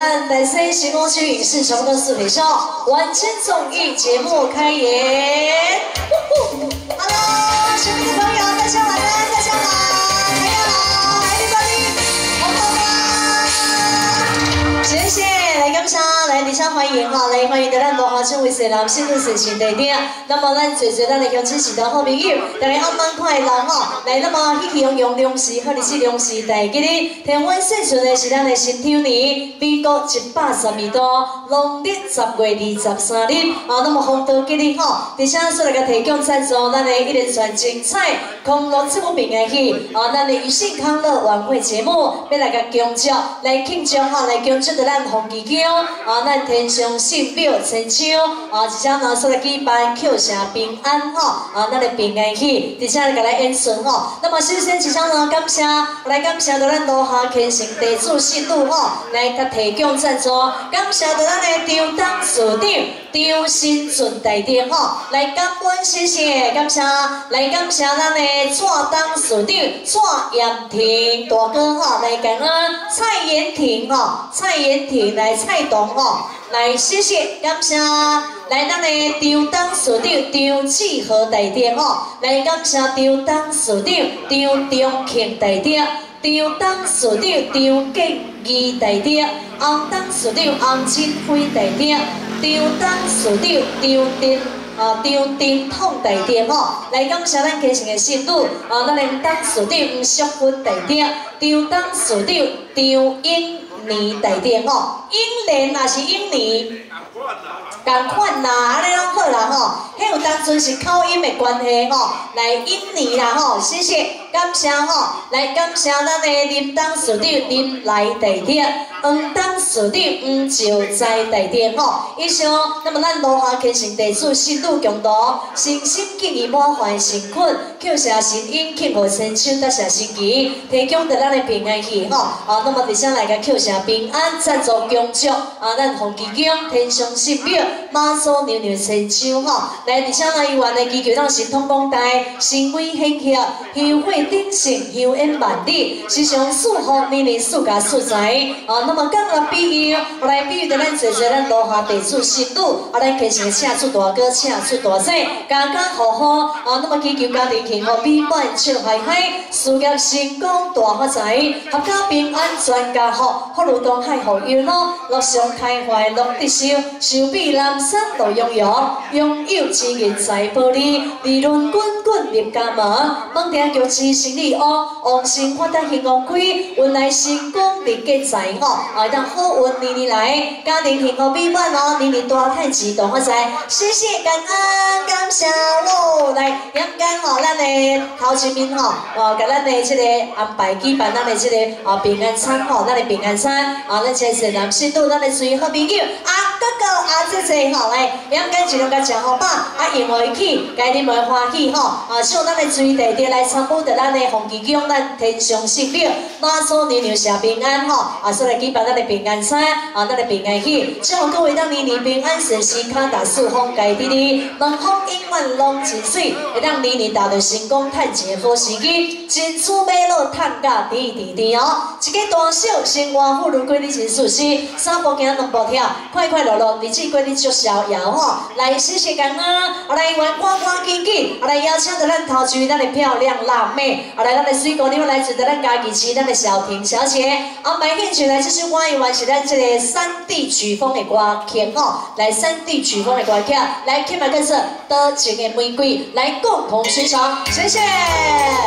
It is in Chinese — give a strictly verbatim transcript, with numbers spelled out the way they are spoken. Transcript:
咱台西新光区影视城的四腿少晚间综艺节目开演。Hello， 身边的朋友，大家晚安，大家好，大家好 ，everybody， 好不好？谢谢，来感谢，来底下欢迎哈，来欢迎在咱罗华村为社男新入社新地点。那么咱最最咱的乡亲是咱好朋友，大家暗晚快乐哈。来，那么喜气洋洋良时，好日子良时，大吉利。天湾献出的是咱的新抽年，美国一百十二度，农历十月二十三日。啊，那么红桃吉利吼，底下说来个提供赞助咱的一连串精彩康乐节目平安喜。啊，咱的余兴康乐晚会节目，要来个恭祝，来庆祝哈，来恭祝着咱红旗桥，啊，咱天上圣庙千秋，啊，而且呢说来举办扣城平安吼，啊，咱的平安喜，而且来个来演顺吼。那么首先，一场呢感谢，来感谢着咱罗下虔诚地主信徒吼，来甲提供赞助，感谢着咱的张董事长张新顺大弟吼，来感恩谢谢，感谢，来感谢咱的蔡董事长蔡延廷大哥吼，来感恩蔡延廷吼，蔡延廷来蔡董吼。来，谢谢，感谢，来咱的张董事长张志豪大弟吼，来感谢张董事长张中庆大弟，张董事长张建义大弟，洪董事长洪金辉大弟，张董事长张丁啊张丁统大弟吼，来感谢咱基层的信徒啊，咱的董事长吴淑芬大弟，张董事长张英年大弟吼，英年也是英年。共款啦，安尼拢好啦吼，迄有单纯是口音的关系吼，来印尼啦吼，谢谢，感谢吼，来感谢咱的林董事长林来大弟，黄董事长黄兆在大弟吼，以上，那么咱罗下虔诚地主信徒共同，诚心敬意满怀诚恳，扣下神音庆贺千秋，得下新奇，提供着咱的平安喜吼，啊，那么直接来个扣下平安赞助恭祝，啊，咱红旗宫天上圣庙。马祖牛牛千秋吼，来而且呢，伊原的祈求咱神通广大，神威显赫，香火鼎盛，香烟万里，时常祝福年年四家四财。啊，那么今日比喻，来比喻着咱做做咱罗下地主信徒，啊，咱其实请出大哥，请出大姐，家家户户，啊，那么祈求家庭幸福美满，笑嗨嗨，事业成功大发财，合家平安全家福，福如东海福有路，乐上开怀乐得收，寿比南山路洋洋，拥有钱银财宝利，利润滚滚入家门，猛定玉器生意旺，旺盛发达兴旺开，运来成功日结财吼，啊，当好运年年来，家庭幸福美满哦，年年大赚钱大发财，谢谢感恩感谢喽，来阳间吼，咱的头前面吼，哦，甲咱的这个安排举办咱的这个啊平安餐吼，咱的平安餐，啊，咱这是男信徒，咱的水好朋友啊哥哥啊姐姐吼，来阳间尽量甲食好饱，啊用会起，家己会欢喜吼，啊希望咱的水弟弟来参与着咱的红旗宫，咱天上圣庙，马祖年年谢平安吼，啊所来举办咱的平安餐，啊咱的平安喜，希望各位当年年平安顺时，脚踏四方家滴滴，门风永远拢真水，会当年年达到成功赚钱好时机，金珠买落赚甲甜甜甜哦，一个大小生活富裕过日真舒适，三步行两步跳，快快乐乐日子过日足逍遥吼，来谢谢感恩，啊来员赶赶紧紧，啊来邀请着咱头一位咱的漂亮辣妹，啊来咱的水姑娘来自咱家己市咱的小婷小姐，安排献唱来这首歌，伊原是咱这个山地曲风的歌曲吼，来山地曲风的歌曲，来听麦更是多情的玫瑰，来共同欣赏，谢谢。